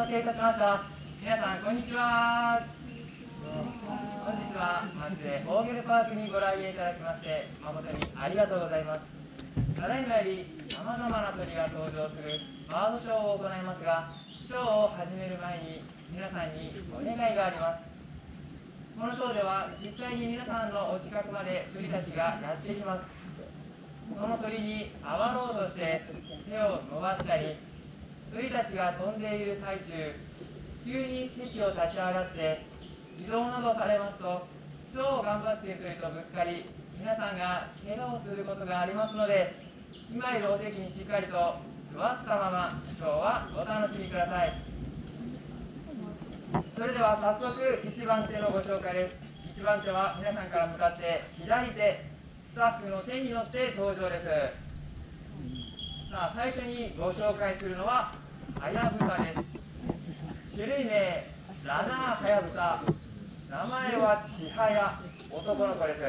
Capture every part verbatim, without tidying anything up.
たせいたしました。皆さんこんにちは。本日は松江オーゲルパークにご来園いただきまして誠にありがとうございます。ただいまよりさまざまな鳥が登場するバードショーを行いますが、ショーを始める前に皆さんにお願いがあります。このショーでは実際に皆さんのお近くまで鳥たちがやってきます。その鳥に会わろうとして手を伸ばしたり、鳥たちが飛んでいる最中、急に席を立ち上がって移動などされますと、ショーを頑張っている鳥とぶつかり、皆さんが怪我をすることがありますので、今いるお席にしっかりと座ったままショーはお楽しみください。それでは早速いちばん手のご紹介です。いちばん手は皆さんから向かって左手、スタッフの手に乗って登場です。さあ、最初にご紹介するのははやぶさです。種類名ラナーはやぶさ、名前はちはや、男の子です。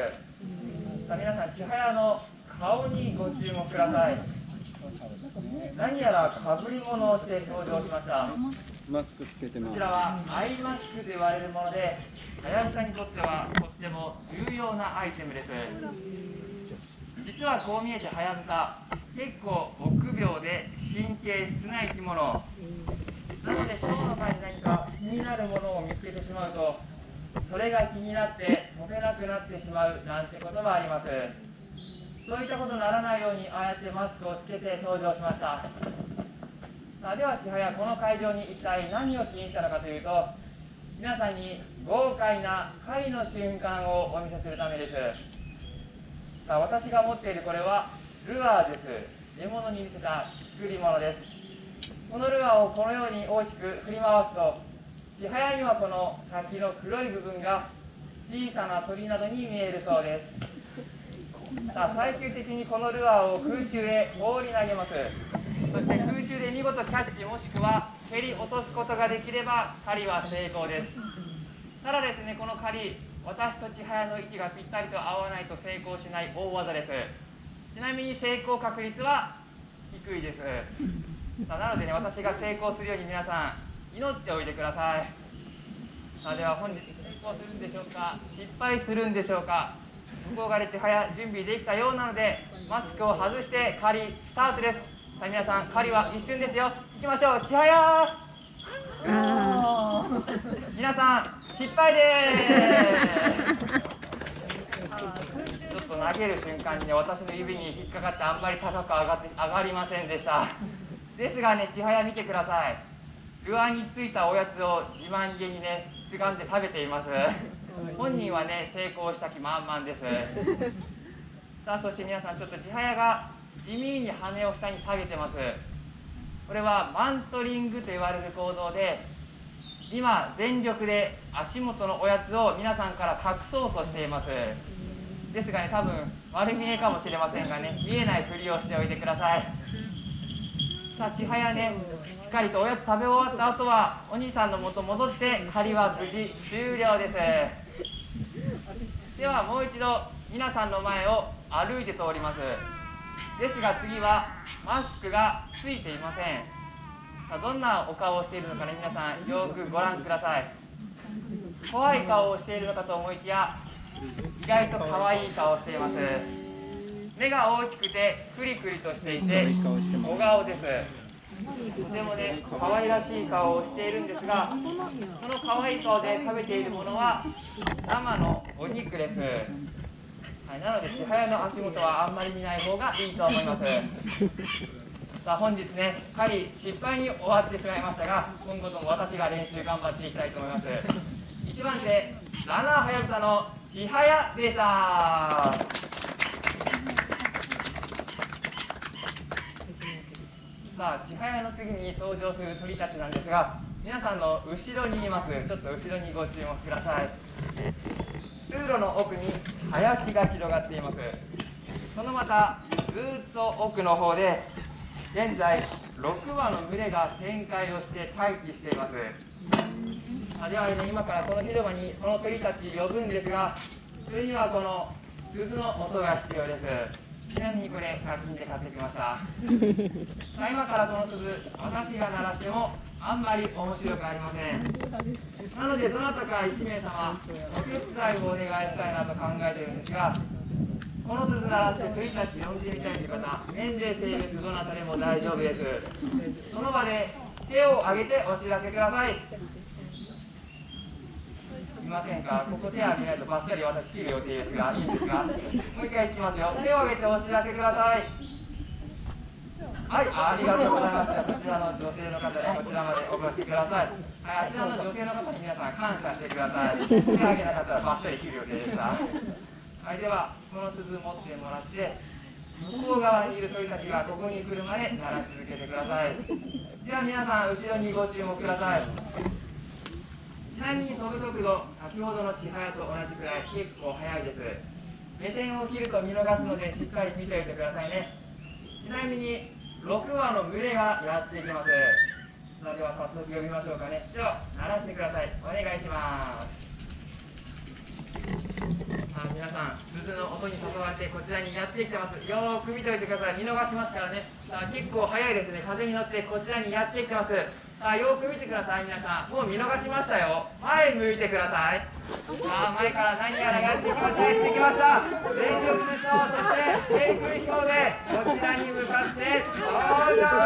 さあ、皆さん、ちはやの顔にご注目ください。何やらかぶり物をして登場しました。 マスクつけてます。 こちらはアイマスクと言われるもので、はやぶさにとってはとっても重要なアイテムです。実はこう見えてはやぶさ、結構臆病で神経質な生き物なので、ショーの前に何か気になるものを見つけてしまうと、それが気になって飛べなくなってしまうなんてこともあります。そういったことにならないように、ああやってマスクをつけて登場しました。さあ、ではちはや、この会場に一体何をしに来たのかというと、皆さんに豪快な狩りの瞬間をお見せするためです。さあ、私が持っているこれはルアーです。獲物に見せた作り物です。このルアーをこのように大きく振り回すと、ちはやにはこの先の黒い部分が小さな鳥などに見えるそうです。さあ、最終的にこのルアーを空中へ放り投げます。そして空中で見事キャッチもしくは蹴り落とすことができれば狩りは成功です。ただですね、この狩り、私とちはやの息がぴったりと合わないと成功しない大技です。ちなみに成功確率は低いです。さあ、なのでね、私が成功するように皆さん祈っておいてください。さあ、では本日成功するんでしょうか、失敗するんでしょうか。向こう側でちはや準備できたようなので、マスクを外して狩りスタートです。さあ、皆さん、狩りは一瞬ですよ。行きましょう。ちはやー皆さん失敗でーすちょっと投げる瞬間にね、私の指に引っかかってあんまり高く上がって上がりませんでしたですがね、ちはや見てください。ルアーについたおやつを自慢げにね、つがんで食べています本人はね、成功した気満々ですさあ、そして皆さん、ちょっとちはやが地味に羽を下に下げてます。これはマントリングと言われる行動で、今全力で足元のおやつを皆さんから隠そうとしています。ですがね、多分丸見えかもしれませんがね、見えないふりをしておいてください。さあ、ちはやね、しっかりとおやつ食べ終わった後はお兄さんの元戻って狩りは無事終了です。ではもう一度皆さんの前を歩いて通ります。ですが次はマスクがついていません。さあ、どんなお顔をしているのかね、皆さんよくご覧ください。怖い顔をしているのかと思いきや、意外と可愛い顔をしています。目が大きくてクリクリとしていて小顔です。とてもね、可愛らしい顔をしているんですが、その可愛い顔で食べているものは生のお肉です。はい、なのでちはやの足元はあんまり見ない方がいいと思いますさあ、本日ね、狩り失敗に終わってしまいましたが、今後とも私が練習頑張っていきたいと思います。いちばん手ラナーはやぶさのちはやでした。さあ、ちはやの次に登場する鳥たちなんですが、皆さんの後ろにいます。ちょっと後ろにご注目ください。通路の奥に林が広がっています。そのまたずっと奥の方で現在ろくわの群れが展開をして待機しています。あでは、ね、今からこの広場にその鳥たち呼ぶんですが、それにはこの鈴の音が必要です。 ちなみにこれひゃく均で買ってきました。さあ今からこの鈴、私が鳴らしてもあんまり面白くありません。なのでどなたかいちめいさまお手伝いをお願いしたいなと考えているんですが、この鈴鳴らして鳥たち呼んでみたいという方、年齢性別どなたでも大丈夫です。その場で手を挙げてお知らせください。いませんか？ここ手を挙げないとバッサリ私切る予定ですが、いいですか？もう一回いきますよ。手を挙げてお知らせください。はい、ありがとうございます。こちらの女性の方ね、こちらまでお越しください。はい、あちらの女性の方に皆さん感謝してください。手を挙げなかったらバッサリ切る予定でした。はい、ではこの鈴持ってもらって、向こう側にいる鳥たちがここに来るまで鳴らし続けてください。では皆さん後ろにご注目ください。ちなみに飛ぶ速度、先ほどの千早と同じくらい結構速いです。目線を切ると見逃すのでしっかり見ておいてくださいね。ちなみにろくわの群れがやってきます。さあでは早速呼びましょうかね。では鳴らしてください。お願いします。さあ皆さん、鈴の音に誘われてこちらにやってきてます。よーく見ておいてください。見逃しますからね。さあ結構速いですね。風に乗ってこちらにやってきてます。さあよーく見てください。皆さん、もう見逃しましたよ。前向いてください。さあ前から何やらやってきました。やってきました。全力疾走、そして低空飛行でこちらに向かって登場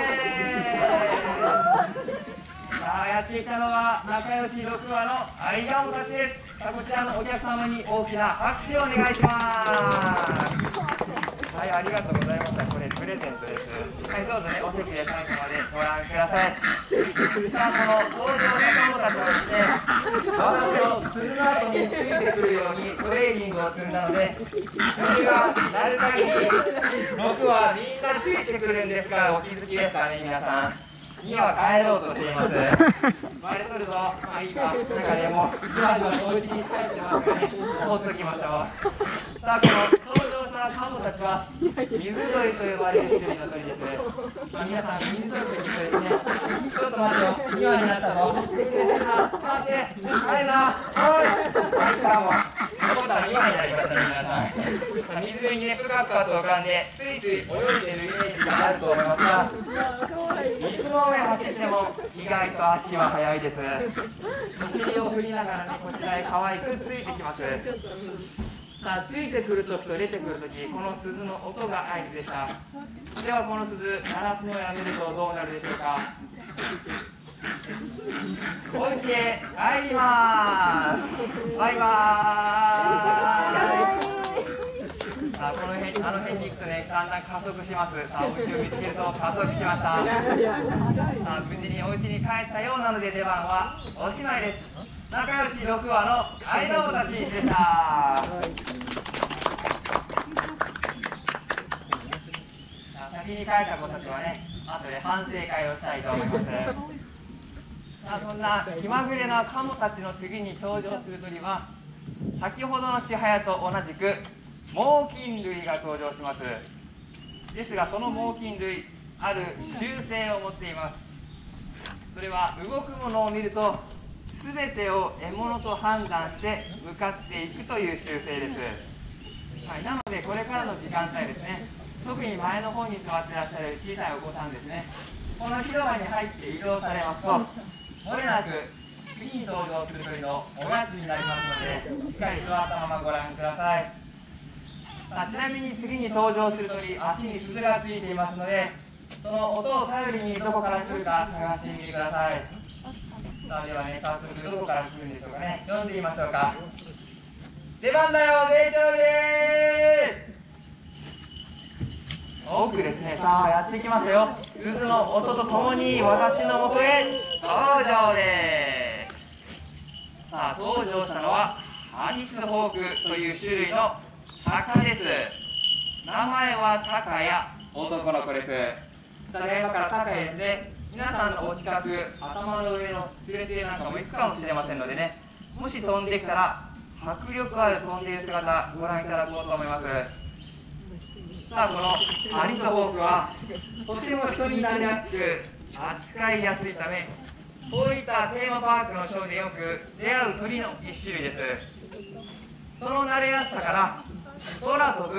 です。さあやってきたのは仲良しろくわのアイガモたちです。さあこちらのお客様に大きな拍手をお願いします。はい、ありがとうございました。これプレゼントです。はい、どうぞね、お席で最後までご覧ください。さあこの登場した子たちはですね、私の鈴の後についてくるようにトレーニングを積んだので、それが鳴るたびに僕はみんなついてくるんですが、お気づきですかね皆さん。今は帰ろうとしています。バレとるぞ。まあいいか。なんかね、もうじわじわとお家に帰ってますからね。放っときましょう。さあこの登場したカモたちは水鳥と呼ばれる種類の鳥です。まあ、皆さん水鳥というとですね、ちょっと待ってよ。今になったぞ。待って、帰るな。おい。はいかも。残ったら今になりましたね皆さん。水辺にねぷかぷかと浮かんでついつい泳いでいるイメージがあると思いますが、水の上走っても意外と足は速いです。お尻を振りながらね、こちらへ可愛くついてきます。さあ、ついてくるときと出てくるとき、この鈴の音が合図でした。ではこの鈴、鳴らすのをやめるとどうなるでしょうか。お家へ帰りまーす。バイバーイ。さあこの辺、あの辺に行くとね、だんだん加速します。さあお家を見つけると加速しました。さあ無事にお家に帰ったようなので出番はおしまいです。仲良しろくわのアイガモたちでした。さあ先に帰った子たちはね、後で反省会をしたいと思います。さあそんな気まぐれなカモたちの次に登場する鳥は、先ほどの千早と同じく猛禽類が登場します。ですがその猛禽類、ある習性を持っています。それは動くものを見ると全てを獲物と判断して向かっていくという習性です。はい、なのでこれからの時間帯ですね、特に前の方に座ってらっしゃる小さいお子さんですね、この広場に入って移動されますと、もれなく次に登場する鳥のおやつになりますので、しっかり座ったままご覧ください。さあちなみに次に登場する鳥、足に鈴がついていますので、その音を頼りにどこから来るか探してみてください。さあではね、早速どこから来るんでしょうかね。読んでみましょうか。出番だよ、デイチョウでーす。奥ですね。さあやってきましたよ。鈴の音とともに私のもとへ登場です。さあ登場したのはハリスホークという種類の鷹です。名前はタカヤ、男の子です。さあ今からタカヤですね、皆さんのお近く、頭の上のスレスレなんかも行くかもしれませんのでね、もし飛んできたら迫力ある飛んでいる姿ご覧いただこうと思います。さあこのハリスホークはとても人になりやすく扱いやすいため、こういったテーマパークのショーでよく出会う鳥の一種類です。その慣れやすさから空飛ぶ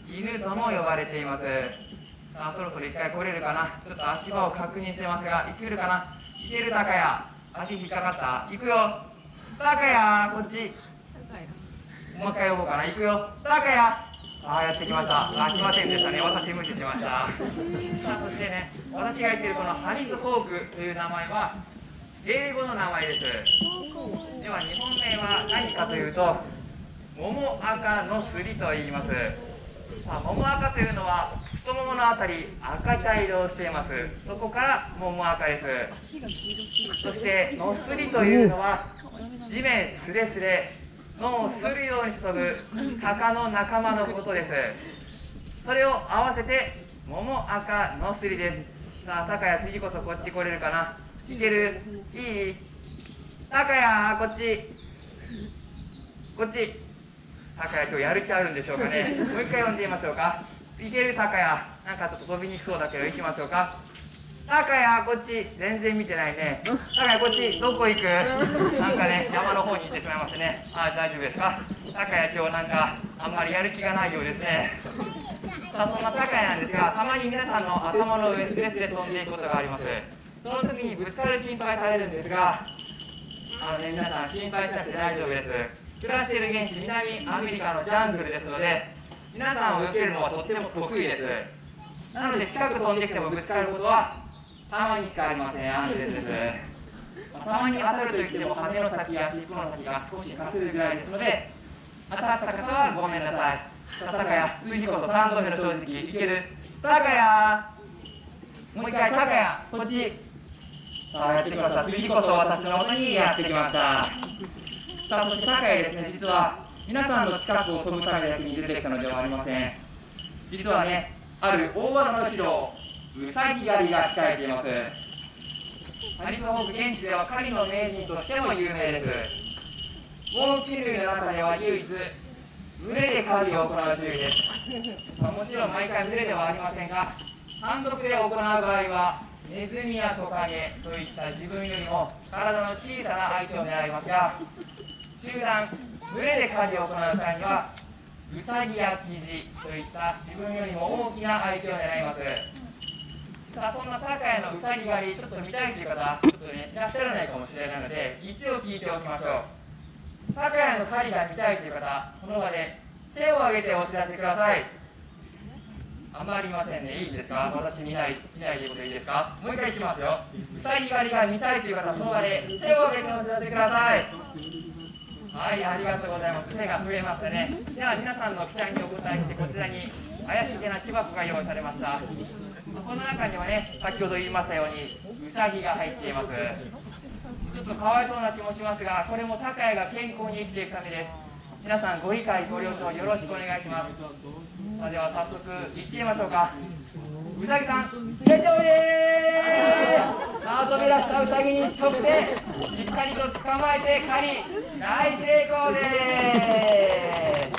犬とも呼ばれています。さあそろそろ一回来れるかな。ちょっと足場を確認してますが、いけるかな。いける高谷。足引っかかった。行くよ高谷、こっち。もう一回呼ぼうかな。行くよ高谷。さあやってきました。あ、来ませんでしたね。私無視しました。さあそしてね、私が言っているこのハリスホークという名前は英語の名前です。では日本名は何かというと、モモアカノスリと言います。さあモモアカというのは太もものあたり赤茶色をしています。そこからモモアカです。そしてノスリというのは地面すれすれ脳をするように飛ぶ鷹の仲間のことです。それを合わせてモモアカノスリです。さあ高谷、次こそこっち来れるかな。いける？いい？高谷、こっちこっち。高谷、今日やる気あるんでしょうかね。もう一回呼んでみましょうか。いける高谷。なんかちょっと飛びにくそうだけど行きましょうか。高谷、こっち。全然見てないね。高谷、こっち。どこ行く？なんかね、山の方に行ってしまいましたね。あ、大丈夫ですか。高谷、今日なんかあんまりやる気がないようですね。さあそんな高谷なんですが、たまに皆さんの頭の上スレスレ飛んでいくことがあります。その時にぶつかる心配されるんですが、あのね、皆さん心配しなくて大丈夫です。暮らしている現地南アメリカのジャングルですので、皆さんを受けるのはとっても得意です。なので近く飛んできてもぶつかることはたまにしかありません。安全です。たまに当たるといっても羽の先や尻尾の先が少しかするぐらいですので、当たった方はごめんなさい。高谷、次こそさんどめの正直。いける？高谷、もう一回高谷、こっち。さあやってきました。次こそ私の元にやってきました。さあそして高谷ですね、実は皆さんの近くを飛ぶためだけに出てきたのではありません。実はね、ある大技の披露、ウサギ狩りが控えています。ハリスホーク現地では狩りの名人としても有名です。猛禽類の中では唯一群れで狩りを行う種類です。まあ、もちろん毎回群れではありませんが、単独で行う場合はネズミやトカゲといった自分よりも体の小さな相手を狙いますが、集団、群れで狩りを行う際にはウサギやキジといった自分よりも大きな相手を狙います。さあそんな高谷のウサギ狩りちょっと見たいという方、ちょっとねいらっしゃらないかもしれないので一応聞いておきましょう。高谷の狩りが見たいという方、その場で手を挙げてお知らせください。あんまりいませんね。いいですか？私見ない、見ないということでいいですか？もう一回いきますよ。ウサギ狩りが見たいという方、その場で手を挙げてお知らせください。はい、ありがとうございます。手が増えましたね。では皆さんの期待にお答えして、こちらに怪しげな木箱が用意されました。この中にはね、先ほど言いましたようにウサギが入っています。ちょっとかわいそうな気もしますが、これも高谷が健康に生きていくためです。皆さんご理解ご了承よろしくお願いします。さあでは早速行ってみましょうか。うさぎさん、ゲットでーす。さあ飛び出したうさぎに直線、しっかりと捕まえて狩り、大成功でー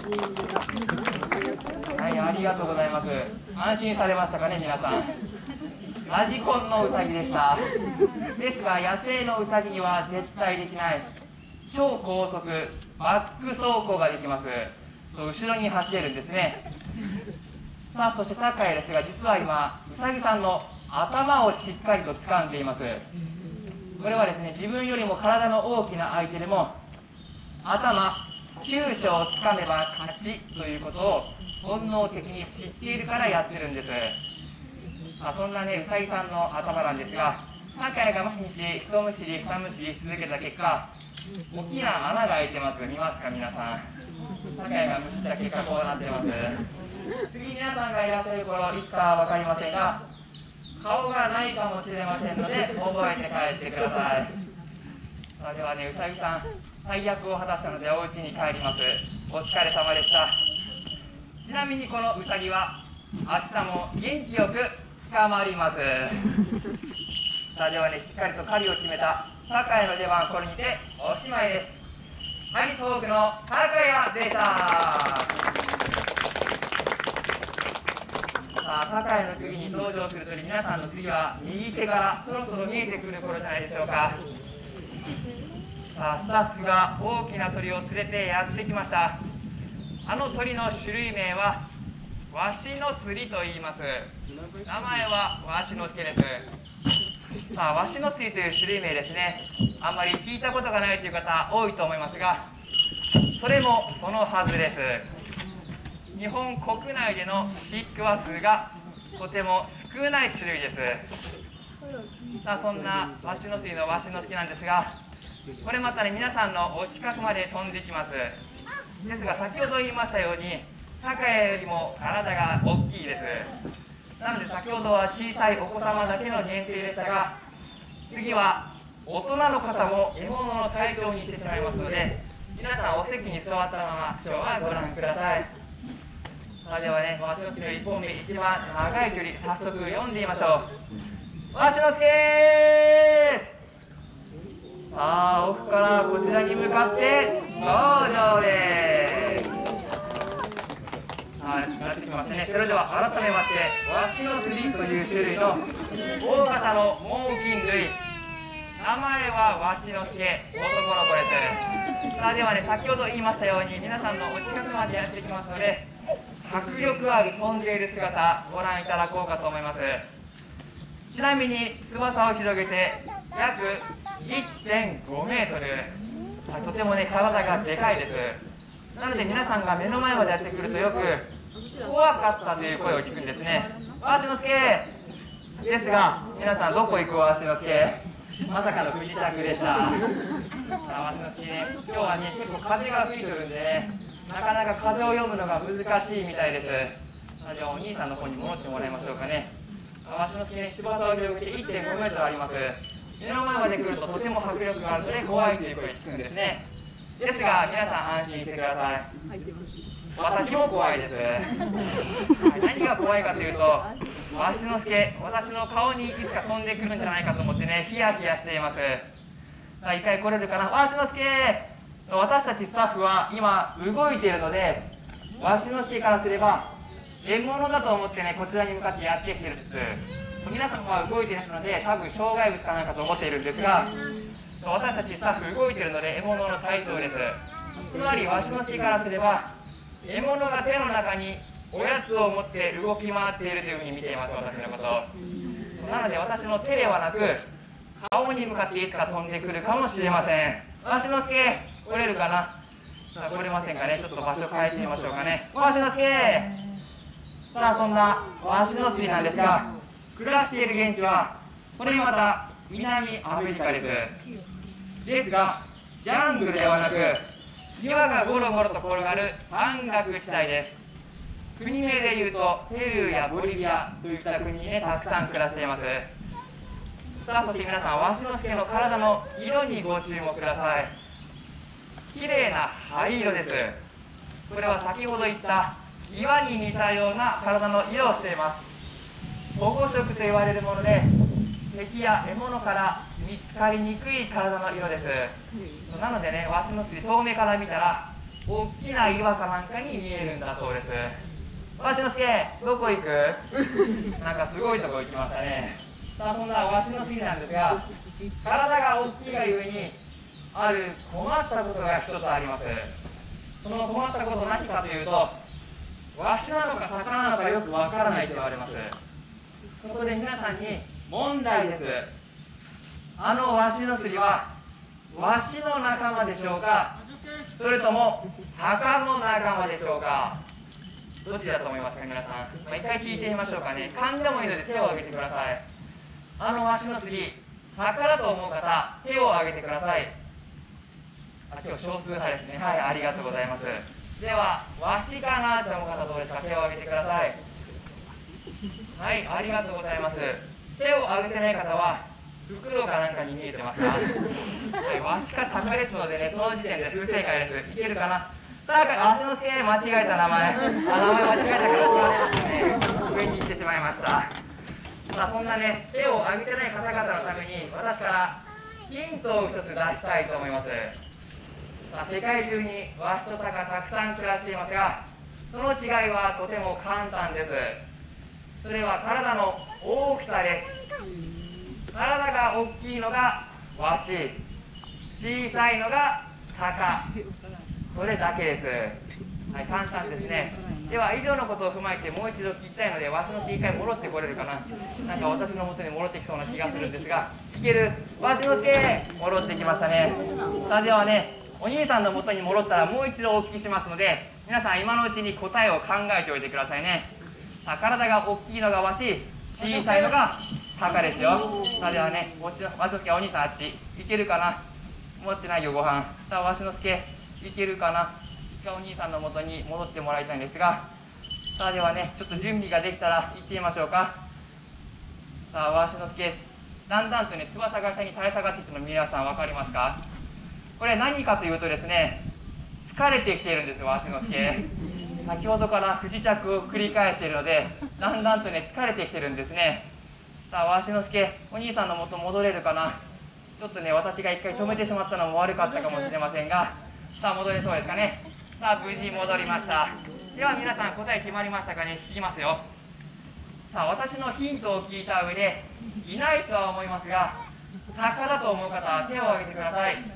す。はい、ありがとうございます。安心されましたかね、皆さん。ラジコンのうさぎでした。ですが野生のうさぎには絶対できない超高速バック走行ができます。そう後ろに走れるんですね。さあそして高谷ですが、実は今うさぎさんの頭をしっかりと掴んでいます。これはですね、自分よりも体の大きな相手でも頭きゅうしょをつかめば勝ちということを本能的に知っているからやってるんです。まあ、そんなねうさぎさんの頭なんですが、高谷が毎日一むしり二むしりし続けた結果、大きな穴が開いてます。見ますか皆さん。高谷がむしった結果こうなってます。次皆さんがいらっしゃる頃いつかは分かりませんが、顔がないかもしれませんので覚えて帰ってください。さあではね、うさぎさん大役を果たしたのでお家に帰ります。お疲れ様でした。ちなみにこのうさぎは明日も元気よく捕まります。さあではね、しっかりと狩りを決めた高谷の出番、これにておしまいです。ハリスホークの高谷でした。さあ高谷の次に登場する鳥、皆さんの次は右手からそろそろ見えてくる頃じゃないでしょうか。さあスタッフが大きな鳥を連れてやってきました。あの鳥の種類名はわしのすりと言います。名前はわしのすけです。さあ、わしのすりという種類名ですね。あんまり聞いたことがないという方多いと思いますが、それもそのはずです。日本国内での飼育羽数がとても少ない種類です。さあ、そんなわしのすりのわしのすけなんですが、これまたね、皆さんのお近くまで飛んできます。ですが、先ほど言いましたように、タカよりも体が大きいです。なので、先ほどは小さいお子様だけの限定でしたが、次は大人の方も獲物の対象にしてしまいますので、皆さんお席に座ったまま今日はご覧ください。さあ、ではね、わしのすけのいっぽんめ、一番長い距離、早速読んでみましょう。わしのすけー。さあ、奥からこちらに向かって登場です。はい、なってきましたね。それでは改めまして、わしのすりという種類の大型の猛禽類、名前はわしのすけ、男の子です。さあ、ではね、先ほど言いましたように、皆さんのお近くまでやってきますので、迫力ある飛んでいる姿、ご覧いただこうかと思います。ちなみに翼を広げて約 いってんごメートル、はい、とてもね、体がでかいです。なので皆さんが目の前までやってくるとよく怖かったという声を聞くんですね。わしのすけですが、皆さんどこ行くわしのすけ、まさかの不時着でした。わしのすけね、今日はね、結構風が吹いてるんでね、なかなか風を読むのが難しいみたいです。じゃあお兄さんの方に戻ってもらいましょうかね。わしのすけね、翼を広げて いってんごメートルあります。目の前まで来るととても迫力があるので怖いという声を聞くんですね。ですが皆さん安心してください。私も怖いです。何が怖いかというと、わしのすけ、私の顔にいつか飛んでくるんじゃないかと思ってね、ヒヤヒヤしています。さあ、一回来れるかな。わしのすけ、私たちスタッフは今動いているので、わしのすけからすれば獲物だと思ってね、こちらに向かってやってきてるんです。皆さんは動いているので、多分障害物かなんかと思っているんですが、私たちスタッフ動いているので獲物の対象です。つまりわしのすけからすれば、獲物が手の中におやつを持って動き回っているというふうに見ています、私のこと。なので私の手ではなく、顔に向かっていつか飛んでくるかもしれません。わしのすけ、来れるかな。さあ、来れませんかね。ちょっと場所変えてみましょうかね。わしのすけ。さあ、そんなわしのすけなんですが、暮らしている現地はこれまた南アメリカです。ですが、ジャングルではなく岩がゴロゴロと転がる山岳地帯です。国名でいうとペルーやボリビアといった国にね、たくさん暮らしています。さあ、そして皆さん、わしのすけの体の色にご注目ください。綺麗な灰色です。これは先ほど言った岩に似たような体の色をしています。保護色と言われるもので、敵や獲物から見つかりにくい体の色です。なのでね、わしのすけ、遠目から見たら大きな岩かなんかに見えるんだそうです。わしのすけ、どこ行く？なんかすごいとこ行きましたね。さあ、そんなわしのすけなんですが、体が大きいがゆえにある困ったことが一つあります。その困ったこと何かというと、わしなのか魚なのかよくわからないと言われます。そこで皆さんに問題です。あのわしのすりはわしの仲間でしょうか、それとも鷹の仲間でしょうか。どっちだと思いますか、皆さん。まあ、一回聞いてみましょうかね。勘でもいいので手を挙げてください。あのわしのすり、鷹だと思う方、手を挙げてください。あ、今日少数派ですね。はい、ありがとうございます。では、わしかなと思う方どうですか、手を挙げてください。はい、ありがとうございます。手を挙げてない方は袋かなんかに見えてますか？はい、わしか鷹ですのでね、その時点で不正解です。いけるかな。ただ、わしのすけ、間違えた名前。あ、名前間違えたから怒られましたね。上に行ってしまいました。さあ、そんなね、手を挙げてない方々のために私からヒントを一つ出したいと思います。さあ、世界中にワシとタカたくさん暮らしていますが、その違いはとても簡単です。それは体の大きさです。体が大きいのがワシ、小さいのがタカ、それだけです。はい、簡単ですね。 では以上のことを踏まえてもう一度聞きたいので、わしのすけ一回戻ってこれるかな。なんか私の元に戻ってきそうな気がするんですが、いける。わしのすけ戻ってきましたね。さあではね、お兄さんの元に戻ったらもう一度お聞きしますので、皆さん今のうちに答えを考えておいてくださいね。さあ体が大きいのがわし、小さいのがタカですよ。さあではね、わしのすけ、お兄さんあっちいけるかな。持ってないよご飯。さあわしのすけいけるかな。お兄さんの元に戻ってもらいたいんですが、さあではね、ちょっと準備ができたら行ってみましょうか。さあわしのすけ、だんだんとね翼が下に垂れ下がってきたの皆さん分かりますか。これ何かというとですね、疲れてきているんですよ、わしのすけ。先ほどから不時着を繰り返しているので、だんだんとね疲れてきているんですね。さあわしのすけ、お兄さんの元戻れるかな。ちょっとね私が一回止めてしまったのも悪かったかもしれませんが、さあ戻れそうですかね。さあ無事戻りました。では皆さん答え決まりましたかね。聞きますよ。さあ私のヒントを聞いた上で、いないとは思いますが、タカだと思う方は手を挙げてください。い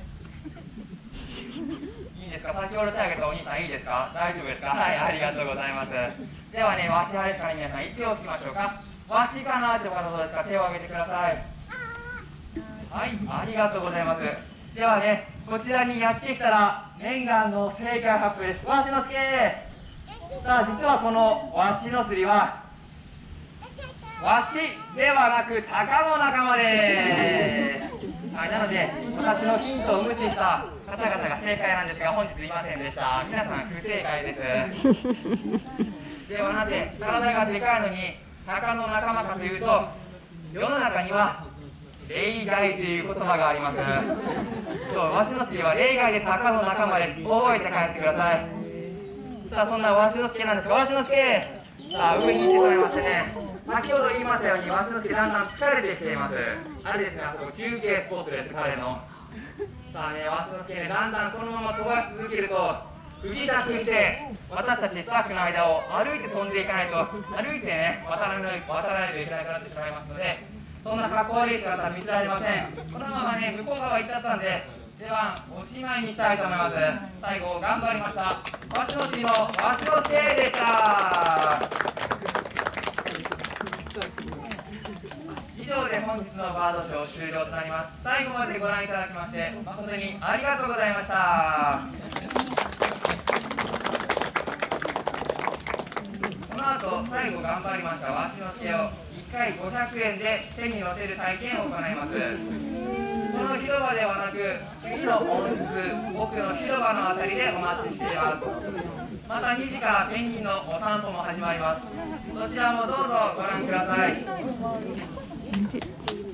いですか。先ほど手を挙げたお兄さんいいですか。大丈夫ですか。はい、ありがとうございます。ではね、わし派ですから皆さん一応聞きましょうか。わしかなってお方どうですか。手を挙げてください。はい、ありがとうございます。ではね、こちらにやってきたら念願の正解発表です。わしのすけ。さあ実はこのわしのすりはわしではなくタカの仲間です。はい、なので私のヒントを無視した方々が正解なんですが、本日いませんでした。皆さん不正解です。ではなぜ体がでかいのにタカの仲間かというと、世の中には例外という言葉があります。そう、わしのすけは例外でタカの仲間です。覚えて帰ってください。さあそんなわしのすけなんですが、わしのすけ、さあ上に行ってしまいましてね、先ほど言いましたようにわしのすけだんだん疲れてきています。あれですね、あそこ休憩スポットです、彼の。さあね、わしのすけね、だんだんこのまま飛ばし続けると不時着して私たちスタッフの間を歩いて飛んでいかないと、歩いてね渡らない渡らないといけなくなってしまいますので、そんな格好悪い姿は見せられません。このままね向こう側行っちゃったんで、ではおしまいにしたいと思います。最後頑張りました。わしのすりのわしのすけでした。以上で本日のバードショー終了となります。最後までご覧いただきまして誠にありがとうございました。この後最後頑張りましたわしのすけをいっかいごひゃくえんで手に乗せる体験を行います。この広場ではなく次の温室奥の広場のあたりでお待ちしています。またにじからペンギンのお散歩も始まります。そちらもどうぞご覧ください。